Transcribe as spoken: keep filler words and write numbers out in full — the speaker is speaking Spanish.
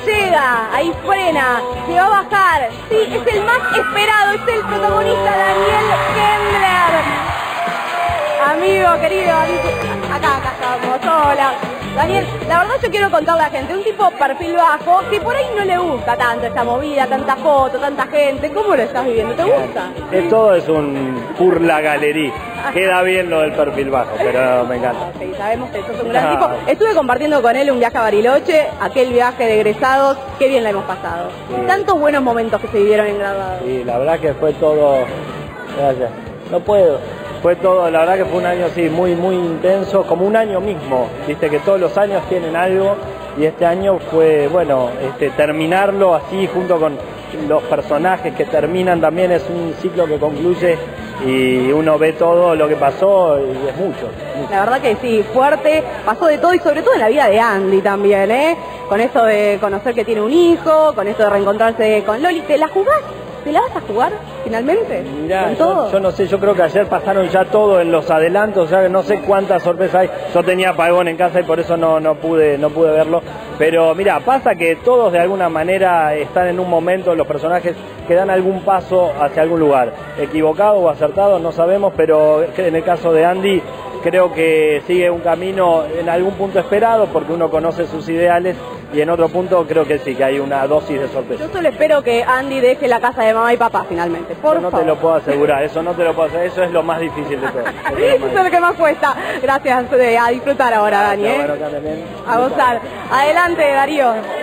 llega, ahí frena, se va a bajar. Sí, es el más esperado, es el protagonista, Daniel Kendler. Amigo, querido, acá, acá estamos, hola. Daniel, la verdad yo quiero contarle a la gente, un tipo perfil bajo, que por ahí no le gusta tanto esta movida, tanta foto, tanta gente. ¿Cómo lo estás viviendo? ¿Te gusta? Es, todo es un pur la galería. Queda bien lo del perfil bajo, pero me encanta. Sí, sabemos que sos un gran tipo. Estuve compartiendo con él un viaje a Bariloche, aquel viaje de egresados, qué bien la hemos pasado. Sí. Tantos buenos momentos que se vivieron en graduados. Sí, la verdad que fue todo... Gracias. No puedo. Fue todo, la verdad que fue un año así muy, muy intenso, como un año mismo, viste que todos los años tienen algo y este año fue, bueno, este, terminarlo así junto con los personajes que terminan también es un ciclo que concluye y uno ve todo lo que pasó y es mucho, mucho. La verdad que sí, fuerte, pasó de todo y sobre todo en la vida de Andy también, ¿eh? Con esto de conocer que tiene un hijo, con esto de reencontrarse con Loli, ¿te la jugás? ¿Te la vas a jugar finalmente? Mirá, yo, yo no sé, yo creo que ayer pasaron ya todo en los adelantos, ya no sé cuántas sorpresas hay. Yo tenía apagón en casa y por eso no, no pude no pude verlo. Pero mira, pasa que todos de alguna manera están en un momento, los personajes que dan algún paso hacia algún lugar. Equivocado o acertado, no sabemos, pero en el caso de Andy creo que sigue un camino en algún punto esperado porque uno conoce sus ideales. Y en otro punto creo que sí, que hay una dosis de sorpresa. Yo solo espero que Andy deje la casa de mamá y papá finalmente, por eso no favor. te lo puedo asegurar, eso no te lo puedo asegurar, eso es lo más difícil de todo. Eso es lo que más cuesta. Gracias, a disfrutar ahora, Dani. ¿eh? Bueno, a gozar. Adelante, Darío.